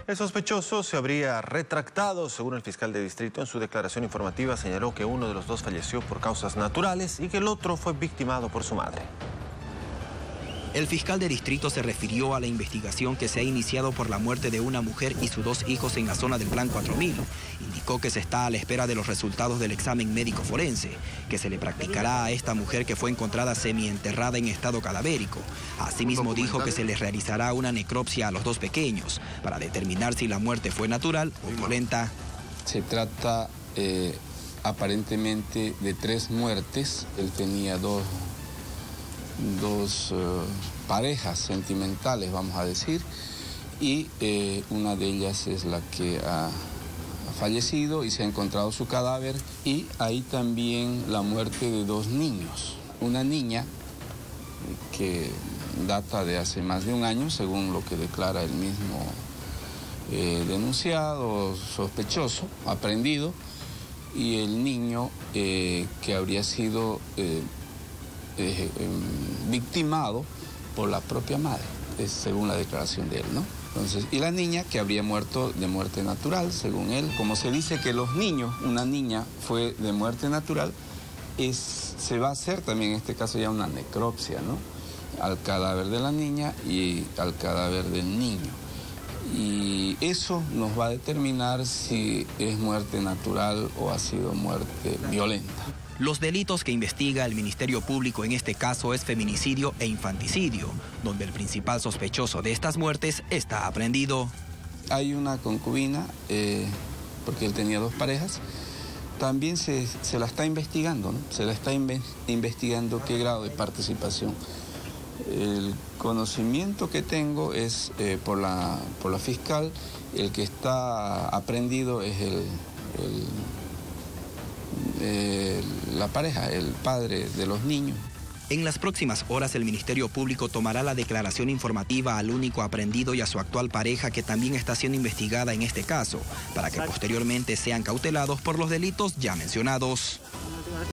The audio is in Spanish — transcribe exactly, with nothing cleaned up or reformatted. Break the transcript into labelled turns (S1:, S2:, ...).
S1: El sospechoso se habría retractado, según el fiscal de distrito. En su declaración informativa señaló que uno de los dos falleció por causas naturales y que el otro fue victimado por su madre.
S2: El fiscal de distrito se refirió a la investigación que se ha iniciado por la muerte de una mujer y sus dos hijos en la zona del Plan cuatro mil. Indicó que se está a la espera de los resultados del examen médico forense, que se le practicará a esta mujer que fue encontrada semienterrada en estado cadavérico. Asimismo dijo que se le realizará una necropsia a los dos pequeños para determinar si la muerte fue natural o violenta.
S3: Se trata eh, aparentemente de tres muertes. Él tenía dos... dos uh, parejas sentimentales, vamos a decir, y eh, una de ellas es la que ha, ha fallecido y se ha encontrado su cadáver, y ahí también la muerte de dos niños. Una niña que data de hace más de un año, según lo que declara el mismo eh, denunciado, sospechoso, aprehendido, y el niño eh, que habría sido eh, Eh, eh, victimado por la propia madre, es según la declaración de él, ¿no? Entonces, y la niña que habría muerto de muerte natural, según él. Como se dice que los niños, una niña fue de muerte natural, es, se va a hacer también en este caso ya una necropsia, ¿no? Al cadáver de la niña y al cadáver del niño. Y eso nos va a determinar si es muerte natural o ha sido muerte violenta.
S2: Los delitos que investiga el Ministerio Público en este caso es feminicidio e infanticidio, donde el principal sospechoso de estas muertes está aprehendido.
S3: Hay una concubina, eh, porque él tenía dos parejas, también se, se la está investigando, ¿no? Se la está inve investigando qué grado de participación. El conocimiento que tengo es eh, por, la, por la fiscal, el que está aprehendido es el... el Eh, la pareja, el padre de los niños.
S2: En las próximas horas el Ministerio Público tomará la declaración informativa al único aprehendido y a su actual pareja, que también está siendo investigada en este caso, para que posteriormente sean cautelados por los delitos ya mencionados.